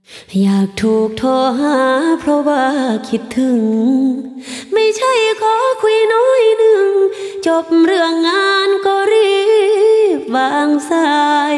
อยากถูกโทรหาเพราะว่าคิดถึงไม่ใช่ขอคุยน้อยหนึ่งจบเรื่องงานก็รีบวางสาย